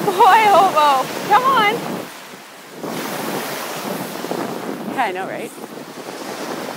boy, Hobo. Come on. Yeah, I know, right?